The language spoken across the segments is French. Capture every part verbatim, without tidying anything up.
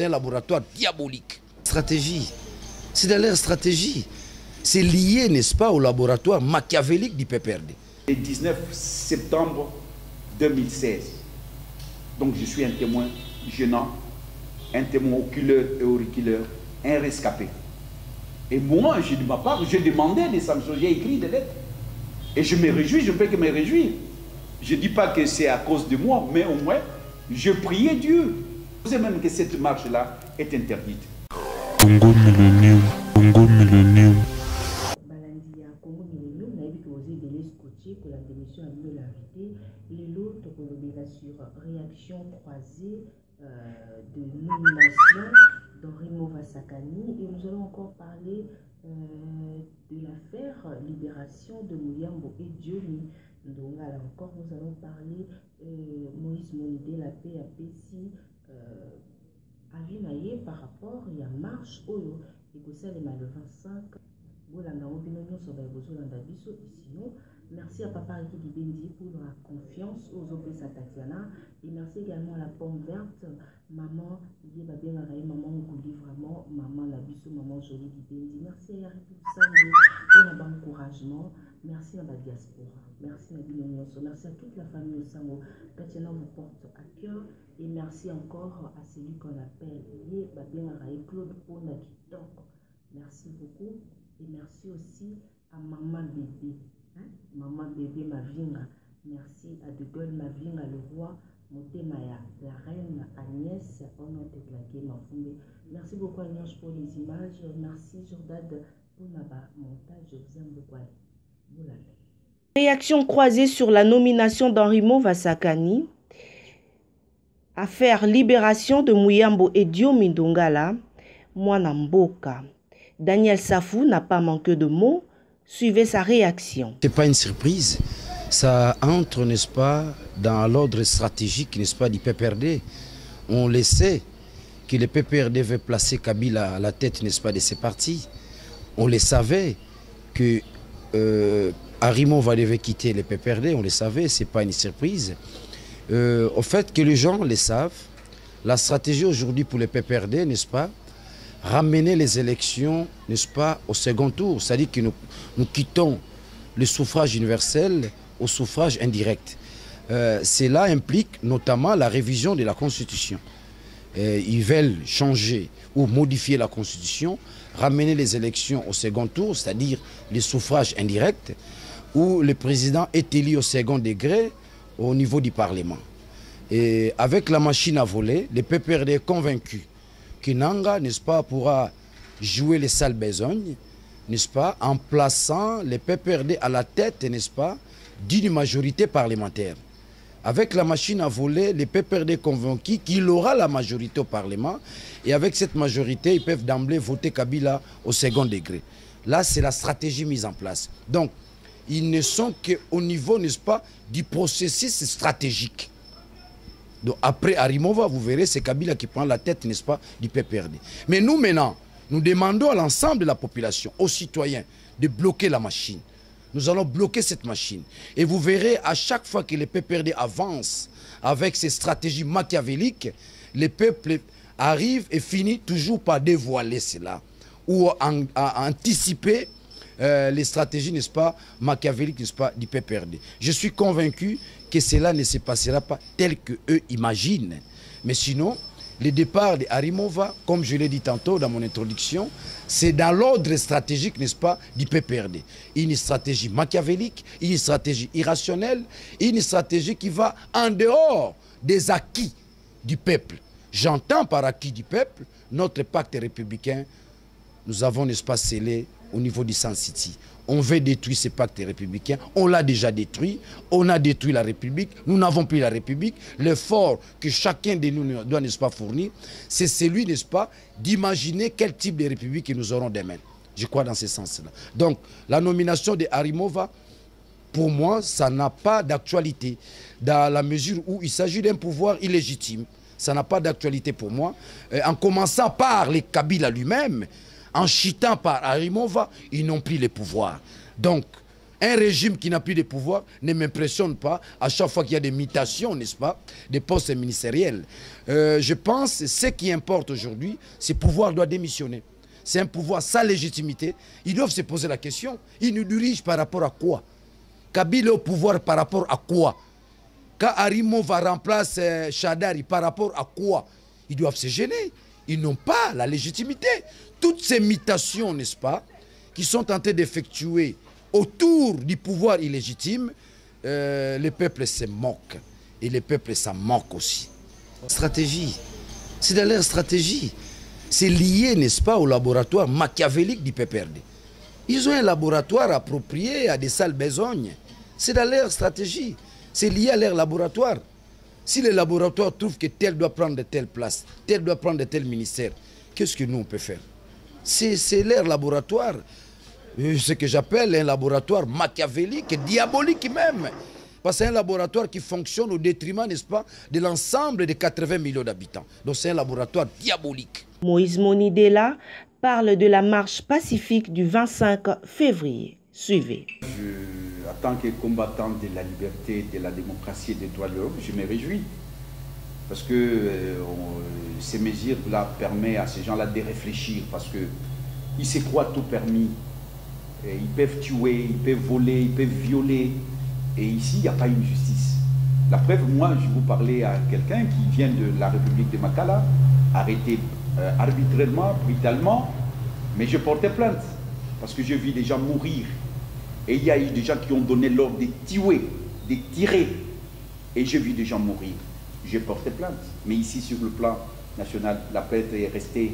c'est un laboratoire diabolique. Stratégie, c'est dans leur stratégie. C'est lié, n'est-ce pas, au laboratoire machiavélique du P P R D. Le dix-neuf septembre deux mille seize, donc je suis un témoin gênant, un témoin oculaire et auriculaire, un rescapé. Et moi, je, de ma part, je demandais des sanctions, j'ai écrit des lettres. Et je me réjouis, je ne peux que me réjouir. Je ne dis pas que c'est à cause de moi, mais au moins, je priais Dieu. Je sais même que cette marche-là est interdite. Congo Millennium, Congo Millennium. Balandi ya Congo Millennium, na évité aux aider scotché pour la démission à mieux l'invité. Les lots de sur réaction croisée euh, de nomination d'Henri Mova-Sakani. Et nous allons encore parler euh, de l'affaire libération de Muyambo et Diomi. Donc là encore, nous allons parler euh, Moïse Monide, la paix à Pessi. Euh, Avinaye par rapport il y a marche oyo et que ça les mal vingt-cinq bolanda obinono so ba bozolanda biso sinon merci à papa qui dit Bendi pour la confiance aux autres Tatiana et merci également à la pomme verte maman il va bien railler maman Ngouli vraiment maman la biso maman jolie dit Bendi merci à Yari pour ça pour le encouragement merci à la diaspora merci à Binono merci à toute la famille au Sango Tatiana vous porte à cœur. Et merci encore à celui qu'on appelle Claude Pona Kitoko. Merci beaucoup. Et merci aussi à Maman Bébé. Hein? Maman Bébé Mavinga. Merci à De Gaulle Mavinga, le roi Motemaya, la reine Agnès. On a déclaré Mafumbe. Merci beaucoup Agnès pour les images. Merci Jordad pour le montage. Je vous aime beaucoup. Réaction croisée sur la nomination d'Henri Mova-Sakani. Affaire libération de Muyambo et Diomi Ndongala, Mwana Mboka. Daniel Safou n'a pas manqué de mots. Suivez sa réaction. Ce n'est pas une surprise. Ça entre, n'est-ce pas, dans l'ordre stratégique, n'est-ce pas, du P P R D. On le sait que le P P R D veut placer Kabila à la tête, n'est-ce pas, de ses partis. On le savait que euh, Arimo va devoir quitter le P P R D. On le savait, ce n'est pas une surprise. Euh, au fait que les gens le savent, la stratégie aujourd'hui pour le P P R D, n'est-ce pas, ramener les élections, n'est-ce pas, au second tour, c'est-à-dire que nous, nous quittons le suffrage universel au suffrage indirect. Euh, cela implique notamment la révision de la Constitution. Euh, ils veulent changer ou modifier la Constitution, ramener les élections au second tour, c'est-à-dire le suffrage indirect, où le président est élu au second degré, au niveau du Parlement. Et avec la machine à voler, le P P R D est convaincu que Nanga, n'est-ce pas, pourra jouer les sales besognes, n'est-ce pas, en plaçant le P P R D à la tête, n'est-ce pas, d'une majorité parlementaire. Avec la machine à voler, le P P R D est convaincu qu'il aura la majorité au Parlement et avec cette majorité, ils peuvent d'emblée voter Kabila au second degré. Là, c'est la stratégie mise en place. Donc, ils ne sont qu'au niveau, n'est-ce pas, du processus stratégique. Donc après Arimova, vous verrez, c'est Kabila qui prend la tête, n'est-ce pas, du P P R D. Mais nous, maintenant, nous demandons à l'ensemble de la population, aux citoyens, de bloquer la machine. Nous allons bloquer cette machine. Et vous verrez, à chaque fois que le P P R D avance avec ses stratégies machiavéliques, le peuple arrive et finit toujours par dévoiler cela ou en, à anticiper Euh, les stratégies, n'est-ce pas, machiavéliques, n'est-ce pas, du P P R D. Je suis convaincu que cela ne se passera pas tel qu'eux imaginent. Mais sinon, le départ de Arimova, comme je l'ai dit tantôt dans mon introduction, c'est dans l'ordre stratégique, n'est-ce pas, du P P R D. Une stratégie machiavélique, une stratégie irrationnelle, une stratégie qui va en dehors des acquis du peuple. J'entends par acquis du peuple notre pacte républicain. Nous avons, n'est-ce pas, scellé au niveau du Sun City. On veut détruire ce pacte républicain. On l'a déjà détruit. On a détruit la République. Nous n'avons plus la République. L'effort que chacun de nous doit, n'est-ce pas, fournir, c'est celui, n'est-ce pas, d'imaginer quel type de République que nous aurons demain. Je crois dans ce sens-là. Donc, la nomination de Arimova, pour moi, ça n'a pas d'actualité. Dans la mesure où il s'agit d'un pouvoir illégitime. Ça n'a pas d'actualité pour moi. Euh, en commençant par les Kabila lui-même, en chitant par Arimova, ils n'ont plus le pouvoir. Donc, Un régime qui n'a plus de pouvoir ne m'impressionne pas à chaque fois qu'il y a des mutations, n'est-ce pas, des postes ministériels. Euh, je pense que ce qui importe aujourd'hui, c'est que le pouvoir doit démissionner. C'est un pouvoir sans légitimité. Ils doivent se poser la question. Ils nous dirigent par rapport à quoi? Kabila est au pouvoir par rapport à quoi? Quand Arimo va remplacer euh, Chadari, par rapport à quoi? Ils doivent se gêner. Ils n'ont pas la légitimité. Toutes ces mutations, n'est-ce pas, qui sont en train d'effectuer autour du pouvoir illégitime, euh, les peuples se moquent. Et les peuples s'en moquent aussi. Stratégie. C'est dans leur stratégie. C'est lié, n'est-ce pas, au laboratoire machiavélique du P P R D. Ils ont un laboratoire approprié à des sales besognes. C'est dans leur stratégie. C'est lié à leur laboratoire. Si le laboratoire trouve que tel doit prendre de telle place, tel doit prendre de tel ministère, qu'est-ce que nous on peut faire? C'est leur laboratoire. Ce que j'appelle un laboratoire machiavélique, diabolique même. Parce que c'est un laboratoire qui fonctionne au détriment, n'est-ce pas, de l'ensemble des quatre-vingts millions d'habitants. Donc c'est un laboratoire diabolique. Moïse Monidela parle de la marche pacifique du vingt-cinq février. Suivez. Je, en tant que combattant de la liberté, de la démocratie et des droits de l'homme, je me réjouis. Parce que euh, on, ces mesures-là permettent à ces gens-là de réfléchir. Parce qu'ils se croient tout permis. Et ils peuvent tuer, ils peuvent voler, ils peuvent violer. Et ici, il n'y a pas une justice. La preuve, moi, je vous parlais à quelqu'un qui vient de la République de Makala, arrêté euh, arbitrairement, brutalement, mais je portais plainte parce que j'ai vu des gens mourir. Et il y a eu des gens qui ont donné l'ordre de tuer, de tirer. Et j'ai vu des gens mourir. J'ai porté plainte. Mais ici, sur le plan national, la plainte est restée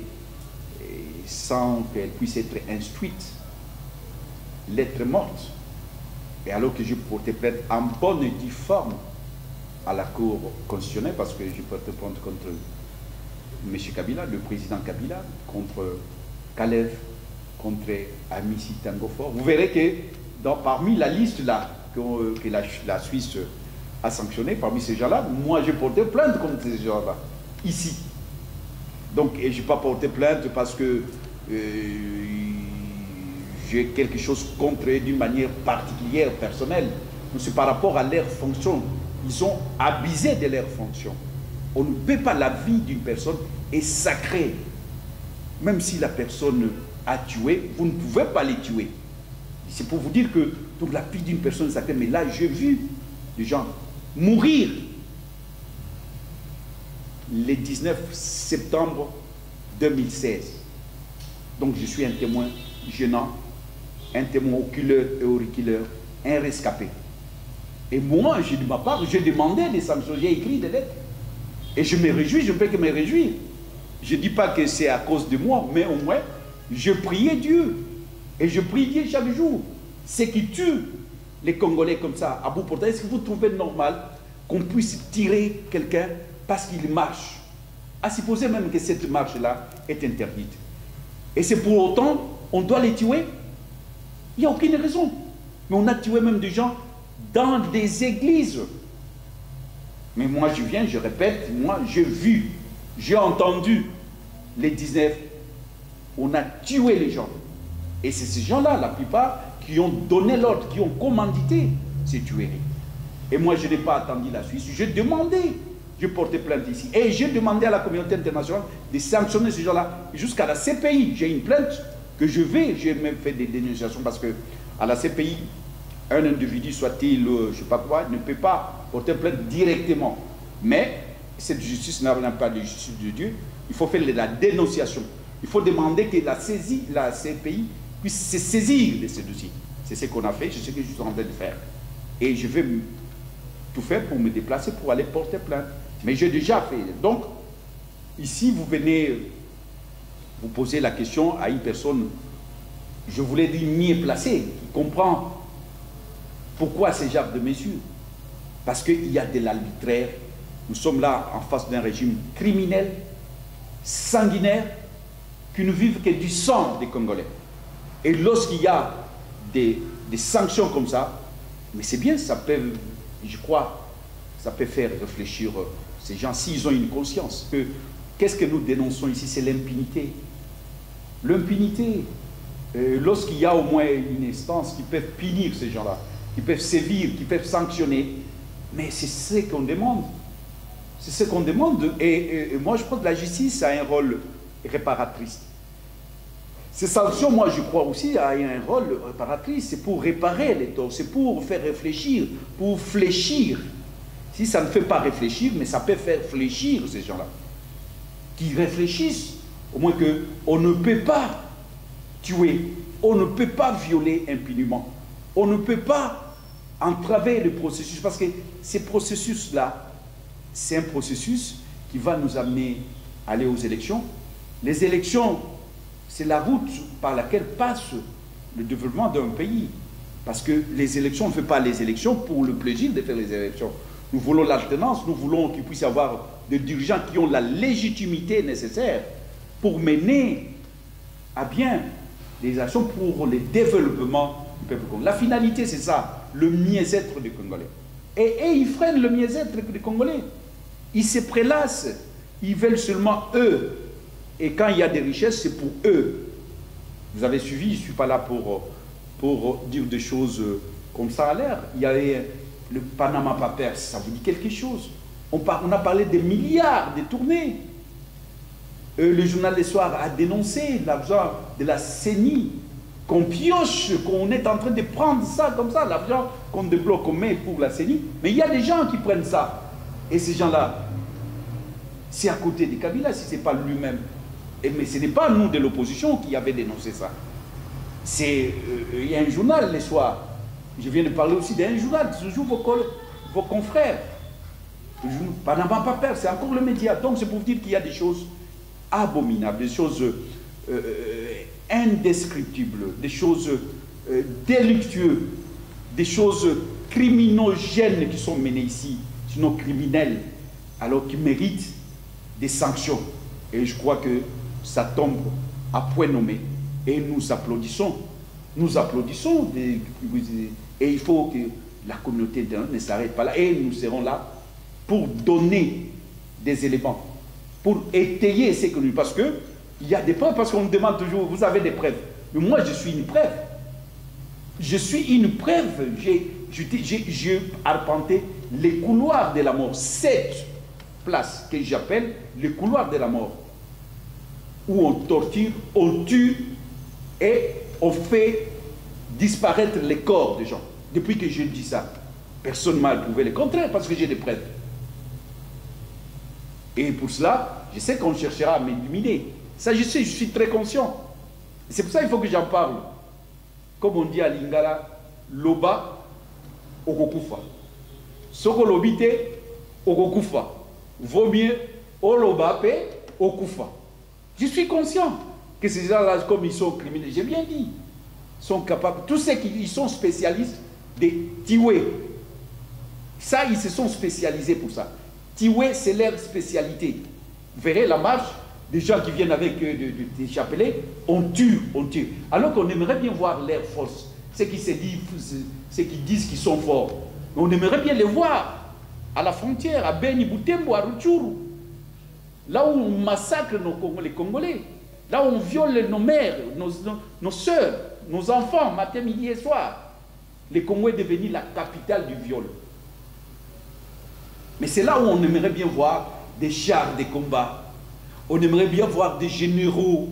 sans qu'elle puisse être instruite. Lettre morte. Et alors que je portais plainte en bonne et due forme à la Cour constitutionnelle, parce que je portais plainte contre M. Kabila, le président Kabila, contre Kalev, contre Amici Tangofor. Vous verrez que dans, parmi la liste là, que, que la, la Suisse a sanctionnée, parmi ces gens-là, moi j'ai porté plainte contre ces gens-là, ici. Donc, et je n'ai pas porté plainte parce que euh, j'ai quelque chose contre eux d'une manière particulière, personnelle. C'est par rapport à leur fonction. Ils ont abusé de leur fonction. On ne peut pas, la vie d'une personne est sacrée. Même si la personne a tué, vous ne pouvez pas les tuer. C'est pour vous dire que donc, la vie d'une personne est sacrée. Mais là, j'ai vu des gens mourir le dix-neuf septembre deux mille seize. Donc je suis un témoin gênant, un témoin oculaire et auriculaire, un rescapé. Et moi, de ma part, j'ai demandé des sanctions, j'ai écrit des lettres. Et je me réjouis, je ne peux que me réjouir. Je ne dis pas que c'est à cause de moi, mais au moins, je priais Dieu. Et je prie Dieu chaque jour. Ce qui tue les Congolais comme ça, à bout portant, est-ce que vous trouvez normal qu'on puisse tirer quelqu'un parce qu'il marche? À supposer même que cette marche-là est interdite. Et c'est pour autant, on doit les tuer? Il n'y a aucune raison. Mais on a tué même des gens dans des églises. Mais moi, je viens, je répète, moi, j'ai vu, j'ai entendu les dix-neuf, on a tué les gens. Et c'est ces gens-là, la plupart, qui ont donné l'ordre, qui ont commandité ces tueries. Et moi, je n'ai pas attendu la Suisse. J'ai demandé, je portais plainte ici. Et j'ai demandé à la communauté internationale de sanctionner ces gens-là jusqu'à la C P I. J'ai une plainte que je vais, j'ai même fait des dénonciations parce que à la C P I, un individu, soit-il, je ne sais pas quoi, ne peut pas porter plainte directement. Mais cette justice n'a pas de justice de Dieu. Il faut faire la dénonciation. Il faut demander que la, saisie, la C P I puisse se saisir de ces dossiers. C'est ce qu'on a fait, c'est ce que je suis en train de faire. Et je vais tout faire pour me déplacer, pour aller porter plainte. Mais j'ai déjà fait. Donc, ici, vous venez, vous posez la question à une personne, je voulais dire mieux placée, qui comprend pourquoi ces genres de mesures. Parce qu'il y a de l'arbitraire. Nous sommes là en face d'un régime criminel, sanguinaire, qui ne vivent que du sang des Congolais. Et lorsqu'il y a des, des sanctions comme ça, mais c'est bien, ça peut, je crois, ça peut faire réfléchir ces gens, s'ils ont une conscience. Qu'est-ce que nous dénonçons ici? C'est l'impunité. L'impunité. lorsqu'il y a au moins une instance qui peut punir ces gens-là, qui peuvent sévir, qui peuvent sanctionner, mais c'est ce qu'on demande. C'est ce qu'on demande. Et, et, et moi, je pense que la justice a un rôle réparatrice. Ces sanctions, moi, je crois aussi, a un rôle réparatrice. C'est pour réparer les torts, c'est pour faire réfléchir, pour fléchir. Si ça ne fait pas réfléchir, mais ça peut faire fléchir ces gens-là. Qui réfléchissent, au moins qu'on ne peut pas tuer, on ne peut pas violer impunément, on ne peut pas entraver le processus, parce que ces processus-là, c'est un processus qui va nous amener à aller aux élections. Les élections, c'est la route par laquelle passe le développement d'un pays. Parce que les élections, on ne fait pas les élections pour le plaisir de faire les élections. Nous voulons l'alternance, nous voulons qu'il puisse y avoir des dirigeants qui ont la légitimité nécessaire pour mener à bien des actions pour le développement du peuple congolais. La finalité, c'est ça, le mieux-être des Congolais. Et, et ils freinent le mieux-être des Congolais. Ils se prélassent. Ils veulent seulement eux. Et quand il y a des richesses, c'est pour eux. Vous avez suivi, je ne suis pas là pour, pour dire des choses comme ça à l'air. Il y avait le Panama Papers, ça vous dit quelque chose. On, par, on a parlé des milliards détournés. Euh, le journal des soirs a dénoncé l'argent de la C E N I, qu'on pioche, qu'on est en train de prendre ça comme ça, l'argent qu'on débloque, qu'on met pour la C E N I. Mais il y a des gens qui prennent ça. Et ces gens-là, c'est à côté de Kabila, si ce n'est pas lui-même. Mais ce n'est pas nous de l'opposition qui avait dénoncé ça. C'est, euh, il y a un journal les soirs. Je viens de parler aussi d'un journal, toujours vos, vos confrères. Panama Papers, c'est encore le média. Donc c'est pour vous dire qu'il y a des choses abominables, des choses euh, indescriptibles, des choses euh, délictueuses, des choses criminogènes qui sont menées ici, sinon criminelles, alors qui méritent des sanctions. Et je crois que ça tombe à point nommé. Et nous applaudissons. Nous applaudissons. Des, et il faut que la communauté ne s'arrête pas là. Et nous serons là pour donner des éléments, pour étayer ce que nous... Parce qu'il y a des preuves, parce qu'on me demande toujours, vous avez des preuves. Mais moi, je suis une preuve. Je suis une preuve. J'ai arpenté les couloirs de la mort. Sept places que j'appelle les couloirs de la mort. Où on torture, on tue et on fait disparaître les corps des gens. Depuis que je dis ça, personne ne m'a prouvé le contraire parce que j'ai des preuves. Et pour cela, je sais qu'on cherchera à m'éliminer. Ça, je sais, je suis très conscient. C'est pour ça qu'il faut que j'en parle. Comme on dit à Lingala, loba okokufa. Soko lobite okokufa. Vaut mieux oloba pe okufa. Je suis conscient que ces gens-là, comme ils sont criminels, j'ai bien dit, sont capables, tous ceux qui ils sont spécialistes de tuer. Ça, ils se sont spécialisés pour ça. Tuer, c'est leur spécialité. Vous verrez la marche, des gens qui viennent avec euh, de, de, des chapelets, on tue, on tue. Alors qu'on aimerait bien voir leur force, ceux qui se disent, ceux qui disent qu'ils sont forts. Mais on aimerait bien les voir à la frontière, à Beni, Butembo, à Rutshuru. Là où on massacre nos Congolais, les Congolais, là où on viole nos mères, nos, nos, nos soeurs, nos enfants, matin, midi et soir. Le Congo est devenu la capitale du viol. Mais c'est là où on aimerait bien voir des chars de combat. On aimerait bien voir des généraux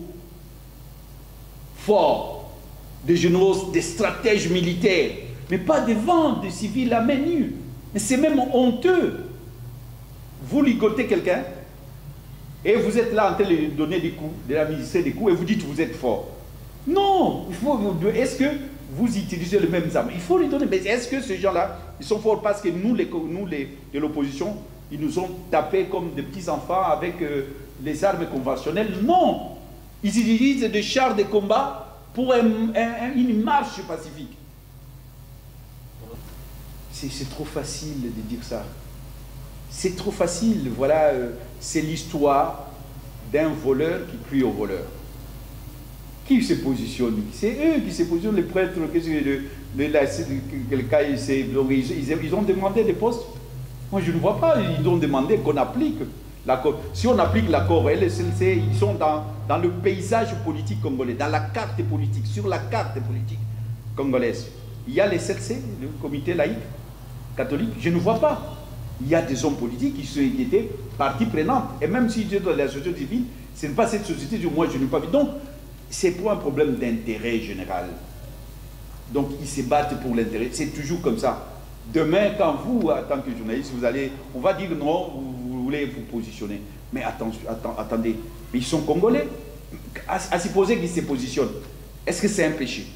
forts, des généraux, des stratèges militaires, mais pas devant des civils à main nue. Mais c'est même honteux. Vous ligotez quelqu'un, et vous êtes là en train de lui donner des coups, de l'administrer des coups, et vous dites que vous êtes fort. Non, est-ce que vous utilisez les mêmes armes? Il faut lui donner, mais est-ce que ces gens-là, ils sont forts parce que nous, les, nous les, de l'opposition, ils nous ont tapés comme des petits-enfants avec euh, les armes conventionnelles? Non, ils utilisent des chars de combat pour un, un, une marche pacifique. C'est trop facile de dire ça. C'est trop facile, voilà, euh, c'est l'histoire d'un voleur qui crie au voleur. Qui se positionne? C'est eux qui se positionnent, les prêtres, qu'est-ce que le, le, la, le cas, ils, ils ont demandé des postes. Moi je ne vois pas, ils ont demandé qu'on applique L'accord. Si on applique l'accord, ils sont dans, dans le paysage politique congolais, dans la carte politique, sur la carte politique congolaise. Il y a les C L C, le comité laïque catholique, je ne vois pas. Il y a des hommes politiques qui, sont, qui étaient partie prenante. Et même si je dans la société civile, ce n'est pas cette société que moi je n'ai pas vu. Donc, c'est pour un problème d'intérêt général. Donc, ils se battent pour l'intérêt. C'est toujours comme ça. Demain, quand vous, en tant que journaliste, vous allez, on va dire non, vous, vous voulez vous positionner. Mais attention, attends, attendez, ils sont congolais. À, à supposer qu'ils se positionnent, est-ce que c'est un péché?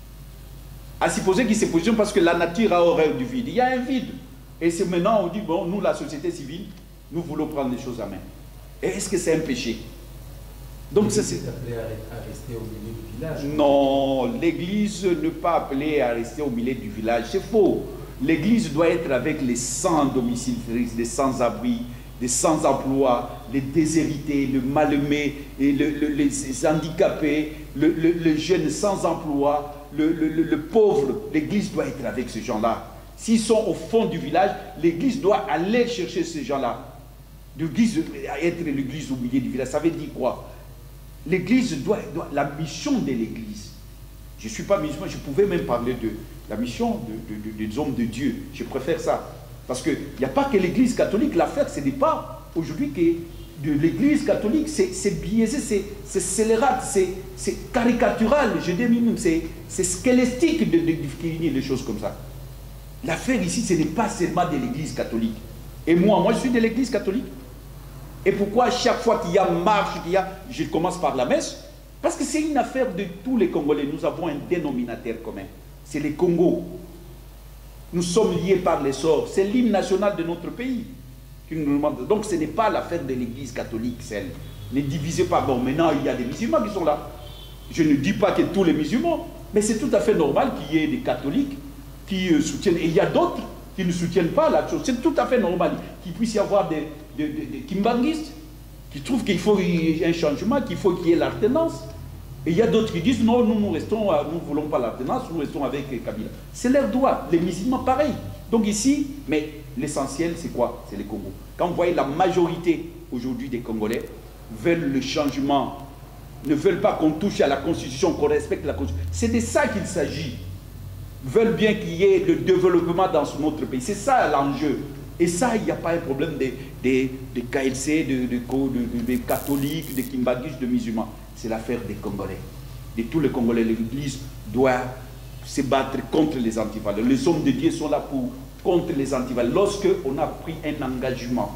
À supposer qu'ils se positionnent parce que la nature a horreur du vide. Il y a un vide. Et c'est maintenant on dit, bon, nous, la société civile, nous voulons prendre les choses à main. Et est-ce que c'est un péché? Donc ça c'est appelé à rester au milieu du village. Non, l'église n'est pas appelée à rester au milieu du village. C'est faux. L'église doit être avec les sans domicile, les sans-abri, les sans-emploi, les déshérités, le mal-aimé, et le, le, les handicapés, le, le, le jeune sans emploi, le, le, le, le pauvre. L'église doit être avec ces gens-là. S'ils sont au fond du village, l'église doit aller chercher ces gens-là. L'église, être l'église au milieu du village, ça veut dire quoi? L'église doit, doit, la mission de l'église. Je ne suis pas musulman, je pouvais même parler de la mission de, de, de, des hommes de Dieu. Je préfère ça. Parce qu'il n'y a pas que l'église catholique, l'affaire, ce n'est pas aujourd'hui que de l'église catholique, c'est biaisé, c'est scélérat, c'est caricatural, je dis même, c'est squelettique de, de, de définir les choses comme ça. L'affaire ici, ce n'est pas seulement de l'église catholique. Et moi, moi je suis de l'église catholique. Et pourquoi chaque fois qu'il y a marche, qu'il y a, je commence par la messe? Parce que c'est une affaire de tous les Congolais. Nous avons un dénominateur commun. C'est les Congos. Nous sommes liés par les sorts. C'est l'hymne national de notre pays. Donc ce n'est pas l'affaire de l'église catholique, celle. Ne divisez pas. Bon, maintenant il y a des musulmans qui sont là. Je ne dis pas que tous les musulmans, mais c'est tout à fait normal qu'il y ait des catholiques qui euh, soutiennent. Et il y a d'autres qui ne soutiennent pas la chose. C'est tout à fait normal qu'il puisse y avoir des, des, des, des kimbanguistes qui trouvent qu'il faut un changement, qu'il faut qu'il y ait l'alternance. Et il y a d'autres qui disent non, nous, nous restons, nous ne voulons pas l'alternance, nous restons avec Kabila. C'est leur droit. Les musulmans, pareil. Donc ici, mais l'essentiel, c'est quoi? C'est les Congos. Quand vous voyez la majorité aujourd'hui des Congolais veulent le changement, ne veulent pas qu'on touche à la Constitution, qu'on respecte la Constitution. C'est de ça qu'il s'agit. Veulent bien qu'il y ait le développement dans notre pays. C'est ça l'enjeu. Et ça, il n'y a pas un problème de, de, de K L C, de, de, de, de, de catholiques, de kimbanguistes, de musulmans. C'est l'affaire des Congolais. De tous les Congolais, l'Église doit se battre contre les antivaleurs. Les hommes de Dieu sont là pour contre les antivaleurs. Lorsqu'on a pris un engagement,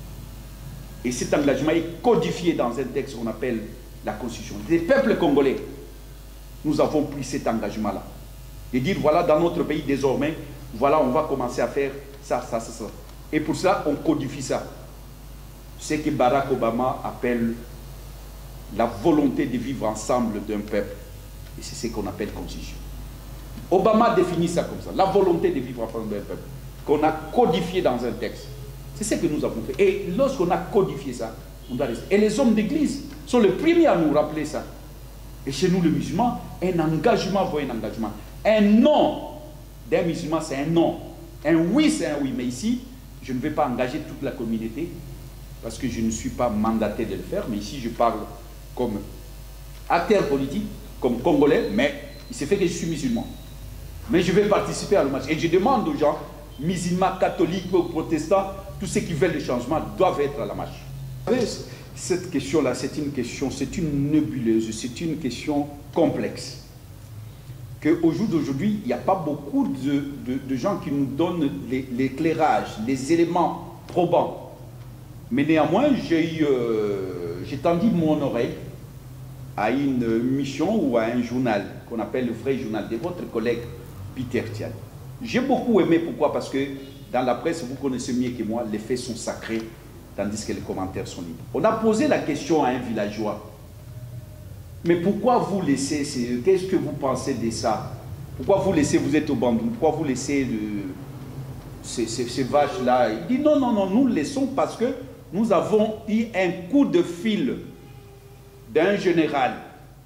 et cet engagement est codifié dans un texte qu'on appelle la Constitution. Les peuples congolais, nous avons pris cet engagement-là. Et dire, voilà, dans notre pays, désormais, voilà, on va commencer à faire ça, ça, ça, ça. Et pour cela, on codifie ça. Ce que Barack Obama appelle la volonté de vivre ensemble d'un peuple. Et c'est ce qu'on appelle constitution. Obama définit ça comme ça, la volonté de vivre ensemble d'un peuple, qu'on a codifié dans un texte. C'est ce que nous avons fait. Et lorsqu'on a codifié ça, on doit rester. Et les hommes d'église sont les premiers à nous rappeler ça. Et chez nous, les musulmans, un engagement vaut un engagement. Un non d'un musulman, c'est un non. Un oui, c'est un oui. Mais ici, je ne vais pas engager toute la communauté parce que je ne suis pas mandaté de le faire. Mais ici, je parle comme acteur politique, comme Congolais, mais il s'est fait que je suis musulman. Mais je vais participer à la marche. Et je demande aux gens, musulmans, catholiques, protestants, tous ceux qui veulent le changement doivent être à la marche. Vous savez, cette question-là, c'est une question, c'est une nébuleuse, c'est une question complexe. Qu'au jour d'aujourd'hui, il n'y a pas beaucoup de, de, de gens qui nous donnent l'éclairage, les, les éléments probants. Mais néanmoins, j'ai euh, tendu mon oreille à une mission ou à un journal qu'on appelle le vrai journal de votre collègue Peter Tian. J'ai beaucoup aimé, pourquoi? Parce que dans la presse, vous connaissez mieux que moi, les faits sont sacrés, tandis que les commentaires sont libres. On a posé la question à un villageois. Mais pourquoi vous laissez, qu'est-ce que vous pensez de ça? Pourquoi vous laissez, vous êtes au Bandung, pourquoi vous laissez de, ces, ces, ces vaches-là? Il dit non, non, non, nous laissons parce que nous avons eu un coup de fil d'un général.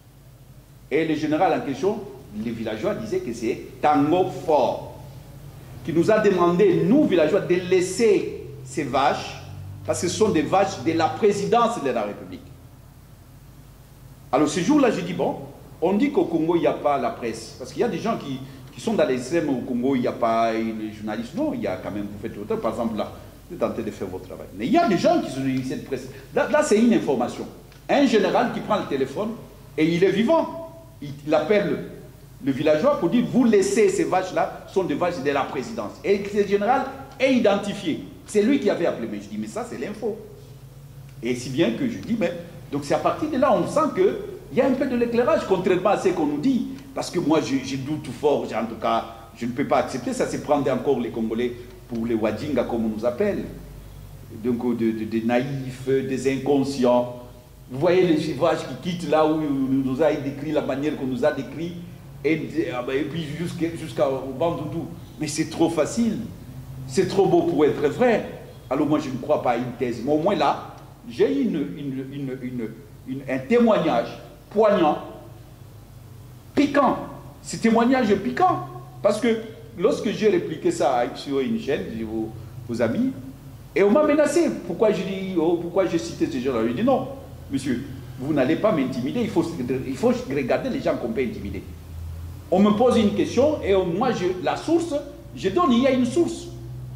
Et le général en question, les villageois disaient que c'est Tango Fort, qui nous a demandé, nous villageois, de laisser ces vaches parce que ce sont des vaches de la présidence de la République. Alors ce jour-là, j'ai dit, bon, on dit qu'au Congo, il n'y a pas la presse. Parce qu'il y a des gens qui, qui sont dans l'extrême, au Congo, il n'y a pas les journalistes. Non, il y a quand même, vous faites votre travail. Par exemple, là, vous êtes en train de faire votre travail. Mais il y a des gens qui sont dans cette presse. Là, là c'est une information. Un général qui prend le téléphone et il est vivant. Il, il appelle le villageois pour dire, vous laissez ces vaches-là, sont des vaches de la présidence. Et ce général est identifié. C'est lui qui avait appelé. Mais je dis, mais ça, c'est l'info. Et si bien que je dis, mais... Donc c'est à partir de là, on sent qu'il y a un peu de l'éclairage, contrairement à ce qu'on nous dit. Parce que moi, je, je doute fort, en tout cas, je ne peux pas accepter ça, c'est prendre encore les Congolais pour les Wadjinga, comme on nous appelle. Donc des de, de naïfs, des inconscients. Vous voyez les vaches qui quittent là où on nous a décrit, la manière qu'on nous a décrit, et, et puis jusqu'au jusqu'à Bandundu. Mais c'est trop facile, c'est trop beau pour être vrai. Alors moi, je ne crois pas à une thèse. Mais au moins là, j'ai une, une, une, une, une, un témoignage poignant, piquant. Ce témoignage piquant. Parce que lorsque j'ai répliqué ça sur une chaîne, vos, vos amis, et on m'a menacé. Pourquoi je dis, oh, pourquoi j'ai cité ces gens-là? Je dis non, monsieur, vous n'allez pas m'intimider. Il faut, il faut regarder les gens qu'on peut intimider. On me pose une question et moi, je, la source, je donne, il y a une source.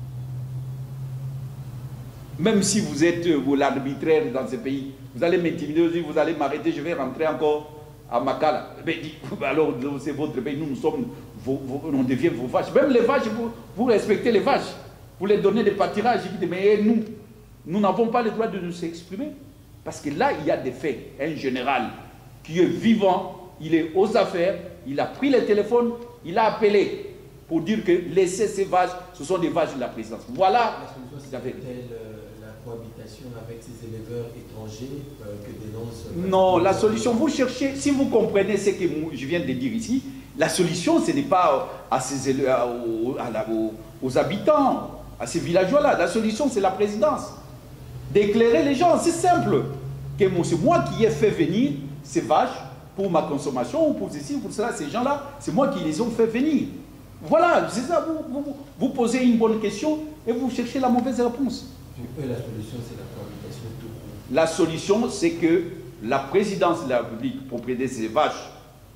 Même si vous êtes vous, l'arbitraire dans ce pays, vous allez m'intimider, vous allez m'arrêter, je vais rentrer encore à Makala. Mais alors, c'est votre pays, nous, nous sommes, vos, vos, on devient vos vaches. Même les vaches, vous, vous respectez les vaches. Vous les donnez des pâturages. Mais nous, nous n'avons pas le droit de nous exprimer. Parce que là, il y a des faits. Un général qui est vivant, il est aux affaires, il a pris le téléphone, il a appelé pour dire que laissez ces vaches, ce sont des vaches de la présidence. Voilà la vérité. Cohabitation avec ces éleveurs étrangers euh, que dénonce... Non, la solution, vous cherchez, si vous comprenez ce que je viens de dire ici, la solution, ce n'est pas à ces éleveurs, aux, à la, aux, aux habitants, à ces villageois-là. La solution, c'est la présidence. D'éclairer les gens, c'est simple. C'est moi qui ai fait venir ces vaches pour ma consommation, ou pour ceci, ou pour cela, ces gens-là, c'est moi qui les ont fait venir. Voilà, c'est ça, vous, vous, vous posez une bonne question et vous cherchez la mauvaise réponse. La solution, c'est la cohabitation tout court. La solution, c'est que la présidence de la République, propriété de ces vaches,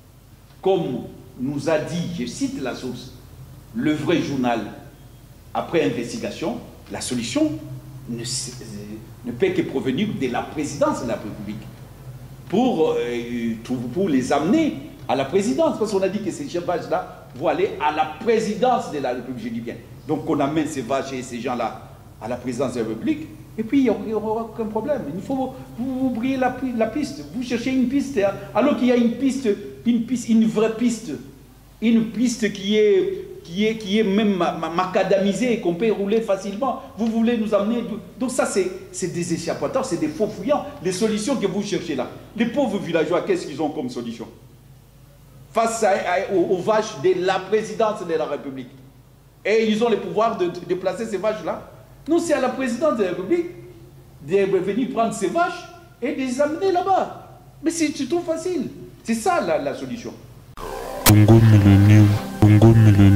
comme nous a dit, je cite la source, le vrai journal, après investigation, la solution ne, ne peut que provenir de la présidence de la République pour, euh, pour les amener à la présidence. Parce qu'on a dit que ces vaches-là vont aller à la présidence de la République, je dis bien. Donc on amène ces vaches et ces gens-là à la présidence de la République, et puis il n'y aura aucun problème. Il faut vous, vous oubliez la, la piste, vous cherchez une piste, alors qu'il y a une piste, une piste, une vraie piste, une piste qui est, qui est, qui est même macadamisée, qu'on peut rouler facilement. Vous voulez nous amener... Donc ça, c'est des échappatoires, c'est des faux fouillants. Les solutions que vous cherchez là. Les pauvres villageois, qu'est-ce qu'ils ont comme solution? Face à, à, aux, aux vaches de la présidence de la République. Et ils ont le pouvoir de, de placer ces vaches-là. Non, c'est à la présidente de la République de venir prendre ces vaches et de les amener là-bas. Mais c'est tout facile. C'est ça la, la solution. Congo Millennium, Congo Millennium.